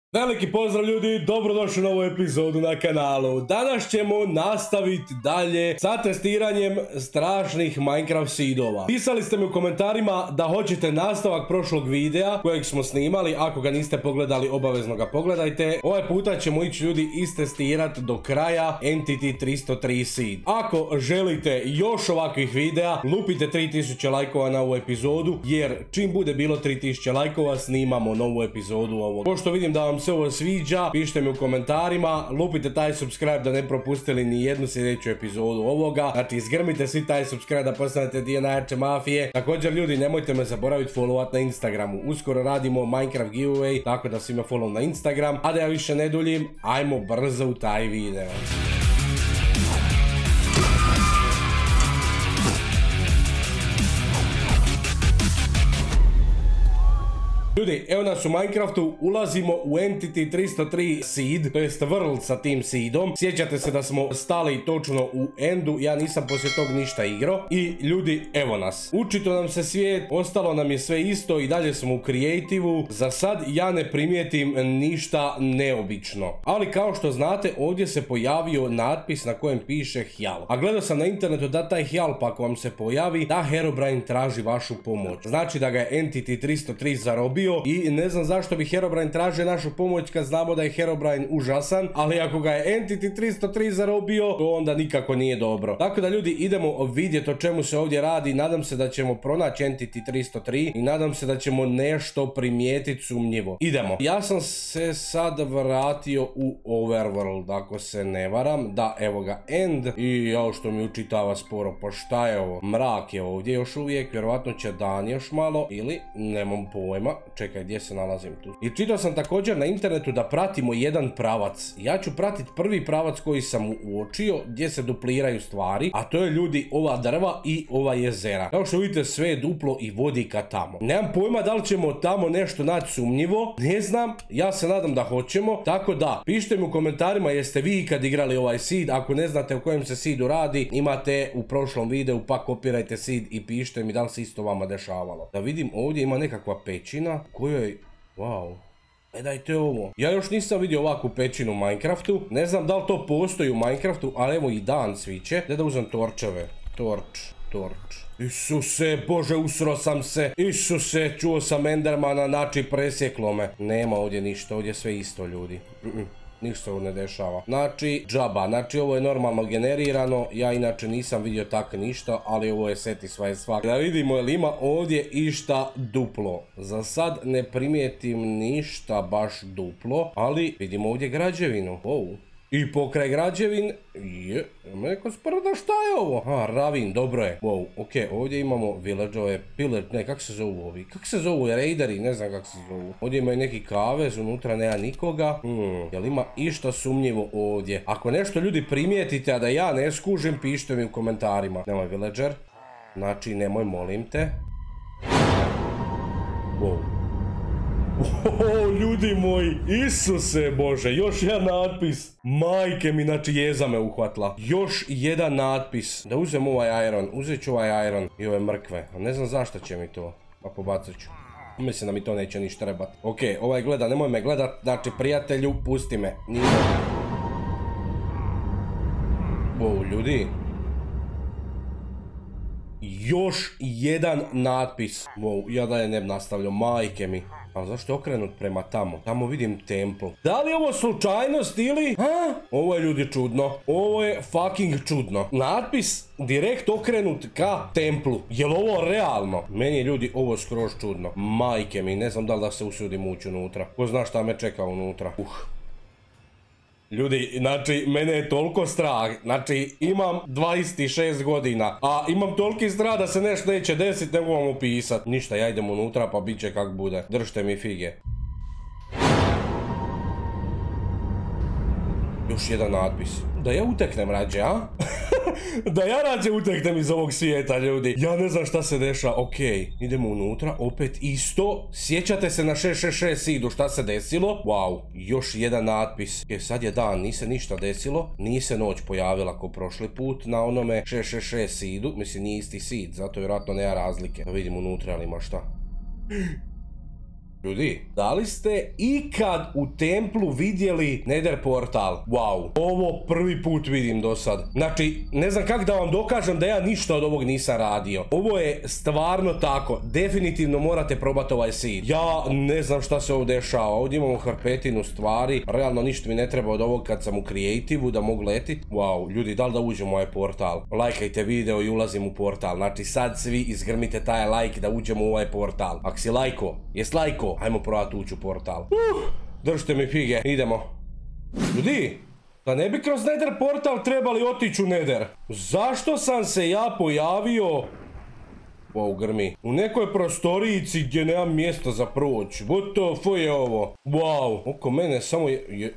Veliki pozdrav ljudi, dobrodošli na ovu epizodu na kanalu. Danas ćemo nastaviti dalje sa testiranjem strašnih Minecraft seedova. Pisali ste mi u komentarima da hoćete nastavak prošlog videa kojeg smo snimali. Ako ga niste pogledali, obavezno ga pogledajte. Ovaj puta ćemo ići ljudi istestirati do kraja Entity 303 seed. Ako želite još ovakvih videa, lupite 3000 lajkova na ovu epizodu, jer čim bude bilo 3000 lajkova snimamo novu epizodu ovog. Pošto vidim da vam se ovo sviđa, pišite mi u komentarima, lupite taj subscribe da ne propustili ni jednu sljedeću epizodu ovoga. Znači zgrmite svi taj subscribe da postanete dio najjače mafije. Također ljudi, nemojte me zaboraviti followat na Instagramu. Uskoro radimo Minecraft giveaway, tako da svima follow na Instagram. A da ja više ne duljim, ajmo brzo u taj video. Ljudi, evo nas u Minecraftu, ulazimo u Entity 303 seed, to jest World sa tim seedom. Sjećate se da smo stali točno u endu, ja nisam poslije tog ništa igrao. I ljudi, evo nas. Učito nam se svijet, ostalo nam je sve isto i dalje smo u creativu. Za sad ja ne primijetim ništa neobično. Ali kao što znate, ovdje se pojavio natpis na kojem piše Hjal. A gledao sam na internetu da taj Hjal, pa ako vam se pojavi, da Herobrine traži vašu pomoć. Znači da ga je Entity 303 zarobio. I ne znam zašto bi Herobrine tražio našu pomoć kad znamo da je Herobrine užasan, ali ako ga je Entity 303 zarobio, to onda nikako nije dobro. Tako da ljudi, idemo vidjeti o čemu se ovdje radi. Nadam se da ćemo pronaći Entity 303 i nadam se da ćemo nešto primijetiti sumnjivo. Idemo. Ja sam se sad vratio u Overworld, ako se ne varam. Da, evo ga end. I jao što mi učitava sporo, pa šta je ovo? Mrak je ovdje još uvijek, vjerovatno će dan još malo, ili nemam pojma. Čekaj, gdje se nalazim tu? I čitao sam također na internetu da pratimo jedan pravac. Ja ću pratiti prvi pravac koji sam uočio, gdje se dupliraju stvari, a to je ljudi ova drva i ova jezera. Kao što vidite, sve je duplo i vodi ka tamo. Nemam pojma da li ćemo tamo nešto naći sumnjivo, ne znam, ja se nadam da hoćemo. Tako da, pišite mi u komentarima jeste vi ikad igrali ovaj seed. Ako ne znate o kojem se seedu radi, imate u prošlom videu, pa kopirajte seed i pišite mi da li se isto vama dešavalo. Da vidim, ovdje ima nekakva pećina kojoj, wow, gledajte ovo. Ja još nisam vidio ovakvu pećinu u Minecraftu. Ne znam da li to postoji u Minecraftu, ali evo i dan sviće. Da uzem torčeve. Torč. Isuse, bože, usro sam se. Isuse, čuo sam Endermana, znači presjeklo me. Nema ovdje ništa, ovdje sve isto ljudi. Ništa se ovo ne dešava. Znači, džaba. Znači, ovo je normalno generirano. Ja inače nisam vidio tako ništa, ali ovo je satisfy svak. Da vidimo je li ima ovdje išta duplo. Za sad ne primijetim ništa baš duplo, ali vidimo ovdje građevinu. Wow. I pokraj građevin je neko sprda, šta je ovo? A, ravin, dobro je. Wow, okej, ovdje imamo villageove, ne, kak se zovu ovi? Kak se zovu, raideri, ne znam kak se zovu. Ovdje imaju neki kavez, unutra nema nikoga. Jel ima išta sumnjivo ovdje? Ako nešto ljudi primijetite, a da ja ne skužim, pišite mi u komentarima. Nemoj villager, znači nemoj, molim te. Wow. Oh, ljudi moji, Isuse Bože, još jedan natpis. Majke mi, znači jeza me uhvatila. Još jedan natpis. Da uzem ovaj iron, uzet ću ovaj iron i ove mrkve. Ne znam zašto će mi to, pa pobacit ću. Mislim da mi to neće ništa trebat. Ok, ovaj gleda, nemoj me gledat, znači prijatelju, pusti me. Nije. Wow, ljudi. Još jedan natpis. Wow, ja da je ne bi nastavljao, majke mi. A zašto je okrenut prema tamo? Tamo vidim templ. Da li je ovo slučajnost ili? Ha? Ovo je ljudi čudno. Ovo je fucking čudno. Natpis direkt okrenut ka templu. Je li ovo realno? Meni je ljudi ovo skroz čudno. Majke mi, ne znam da li da se usudim ući unutra. Ko zna šta me čeka unutra. Ljudi, znači, mene je toliko strah, znači, imam 26 godina, a imam toliki strah da se nešto neće desiti, ne mogu vam opisat. Ništa, ja idem unutra pa bit će kak bude. Držite mi fige. Još jedan natpis. Da ja uteknem rađe, a? Da ja rađe uteknem iz ovog svijeta, ljudi. Ja ne znam šta se deša. Okej, idemo unutra, opet isto. Sjećate se na 666 seedu šta se desilo? Wow, još jedan natpis. Sad je dan, nije se ništa desilo. Nije se noć pojavila ko prošli put na onome 666 seedu. Mislim, nije isti seed, zato vjerojatno nema razlike. Da vidimo unutra, ali ima šta. Ljudi, da li ste ikad u templu vidjeli Nether portal? Wow, ovo prvi put vidim do sad. Znači, ne znam kako da vam dokažem da ja ništa od ovog nisam radio. Ovo je stvarno tako. Definitivno morate probati ovaj seed. Ja ne znam šta se ovdje dešava. Ovdje imamo hrpetinu stvari. Realno ništa mi ne treba od ovog kad sam u creative-u da mogu letit. Wow, ljudi, da li da uđem u ovaj portal? Lajkajte video i ulazim u portal. Znači, sad svi izgrmite taj like da uđemo u ovaj portal. Ako si lajko, jes lajko? Ajmo probati ući u portal. Držite mi fige, idemo. Ljudi, da ne bi kroz Nether portal trebali otići u Nether. Zašto sam se ja pojavio... Wow, grmi. U nekoj prostorijici gdje nemam mjesta za proći. What the fuck je ovo? Wow, oko mene samo je...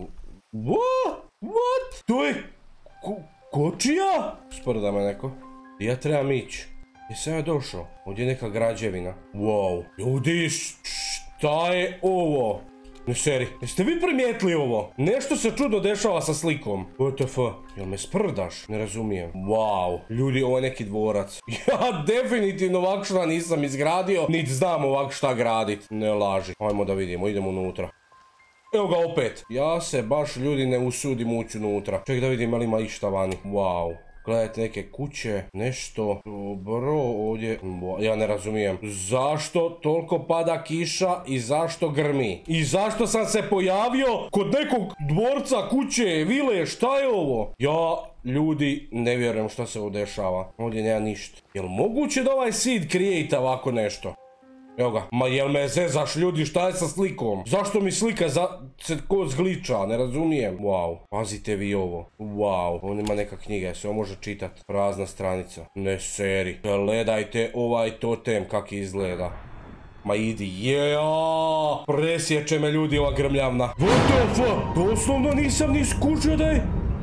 What? To je... kočija? Sprda me neko. Ja trebam ići. Gdje sam ja došao? Ovdje je neka građevina. Wow. Ljudi, šta je ovo? Ne seri, jeste vi primijetili ovo? Nešto se čudno dešava sa slikom. WTF, jel me sprdaš? Ne razumijem. Wow, ljudi, ovo je neki dvorac. Ja definitivno ovak šta nisam izgradio, niti znam ovak šta gradit. Ne laži. Ajmo da vidimo, idemo unutra. Evo ga opet. Ja se baš, ljudi, ne usudim ući unutra. Ček da vidim, ali ima išta vani. Wow. Gledajte neke kuće, nešto. Dobro, ovdje... Ja ne razumijem. Zašto toliko pada kiša i zašto grmi? I zašto sam se pojavio kod nekog dvorca, kuće, vile, šta je ovo? Ja, ljudi, ne vjerujem šta se ovdje dešava. Ovdje nema ništa. Jel moguće da ovaj seed create ovako nešto? Evo ga, ma jel me zezaš, ljudi, šta je sa slikom? Zašto mi slika se ko zgliča, ne razumijem. Wow, pazite vi ovo. Wow, on ima neka knjiga, se ovo može čitat. Prazna stranica. Ne seri. Gledajte ovaj totem kak izgleda. Ma idi, presjeće me, ljudi, ova grmljavna. What the fuck? Doslovno nisam ni skužio da je...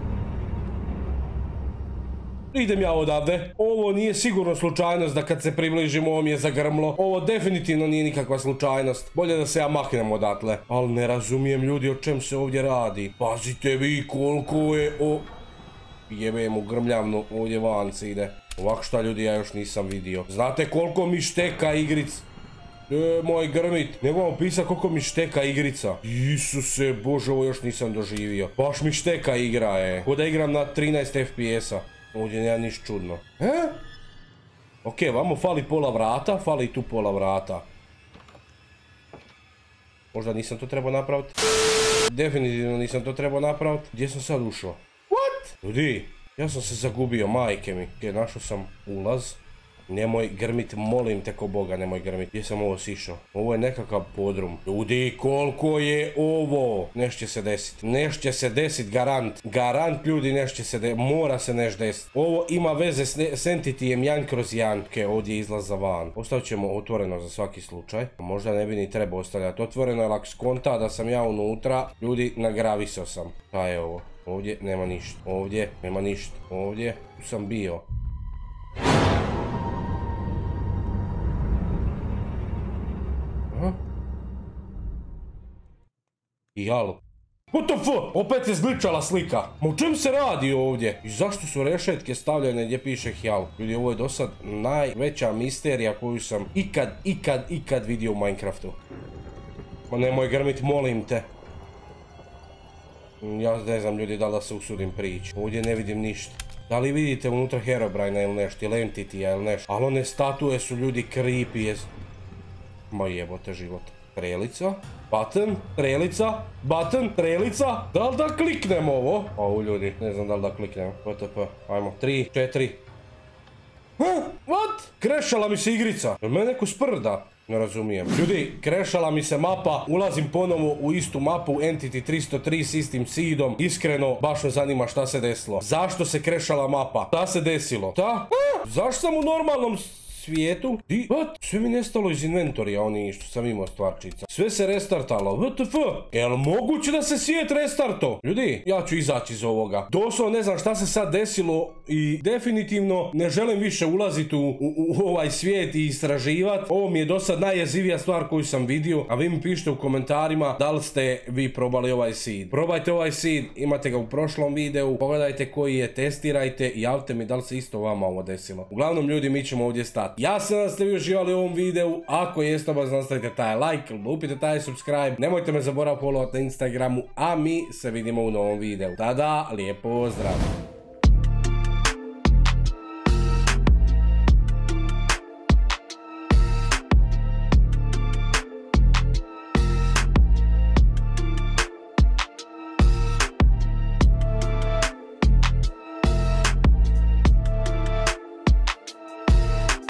Idem ja odavde. Ovo nije sigurno slučajnost da kad se približimo ovo mi je zagrmlo. Ovo definitivno nije nikakva slučajnost. Bolje da se ja maknem odatle. Ali ne razumijem, ljudi, o čem se ovdje radi. Pazite vi koliko je o... Jebem u grmljavnu, ovdje van se ide. Ovako šta, ljudi, ja još nisam vidio. Znate koliko mi šteka igric? Moj grmit, ne mogu pisati koliko mi šteka igrica. Isuse Bože, ovo još nisam doživio. Baš mi šteka igra, Ko da igram na 13 FPS-a. Ovdje nema niš čudno. Ok, vamo fali pola vrata, fali tu pola vrata. Možda nisam to trebao napraviti. Definitivno nisam to trebao napraviti. Gdje sam sad ušao? What? Ljudi, ja sam se zagubio, majke mi. Ok, našao sam ulaz. Nemoj grmit, molim te ko Boga, nemoj grmit. Gdje sam ovo sišao? Ovo je nekakav podrum. Ljudi, koliko je ovo? Neš će se desit. Neš će se desit, garant. Garant, ljudi, neš će se desit. Mora se neš desit. Ovo ima veze s entitijem 1/1. Ok, ovdje izlaza van. Ostavit ćemo otvoreno za svaki slučaj. Možda ne bi ni trebao ostavljati otvoreno, jer ako skonta da sam ja unutra, ljudi, nagravisao sam. Šta je ovo? Ovdje nema ništa. Ovdje nema ništa. Ovdje tu sam bio. Jalo. What the fuck? Opet je zgličala slika. Ma o čem se radi ovdje? I zašto su rešetke stavljene gdje piše Hjal? Ljudi, ovo je do sad najveća misterija koju sam ikad vidio u Minecraftu. Ma nemoj grmit, molim te. Ja ne znam, ljudi, da li da se usudim prići. Ovdje ne vidim ništa. Da li vidite unutra Herobrina ili nešto, ili Entity-a ili nešto? Ali one statue su, ljudi, creepy. Ma jebote život. Strelica, button, strelica, button, strelica. Da li da kliknem ovo? Au, ljudi, ne znam da li da kliknem. WTP, ajmo, 3, 4. What? Krešala mi se igrica. Jel me neko sprda? Ne razumijem. Ljudi, krešala mi se mapa, ulazim ponovo u istu mapu, Entity 303 s istim seedom. Iskreno, baš me zanima šta se desilo. Zašto se krešala mapa? Šta se desilo? Ta? Zašto sam u normalnom svijetu? What? Sve mi nestalo iz inventorija, oni što sam imao stvarčica. Sve se restartalo. WTF? Jel moguće da se svijet restarto? Ljudi, ja ću izaći iz ovoga. Doslovno ne znam šta se sad desilo i definitivno ne želim više ulaziti u ovaj svijet i istraživati. Ovo mi je do sad najjezivija stvar koju sam vidio, a vi mi pišite u komentarima da li ste vi probali ovaj seed. Probajte ovaj seed, imate ga u prošlom videu, pogledajte koji je, testirajte i javite mi da li se isto vama ovo desilo. Uglavnom, ljudi, mi ćemo ovdje stati. Ja se nadam da ste vi uživali u ovom videu. Ako jeste, obavezno ostavite taj like, lupite taj subscribe. Nemojte me zaboraviti followati na Instagramu, a mi se vidimo u novom videu. Tada, lijep pozdrav!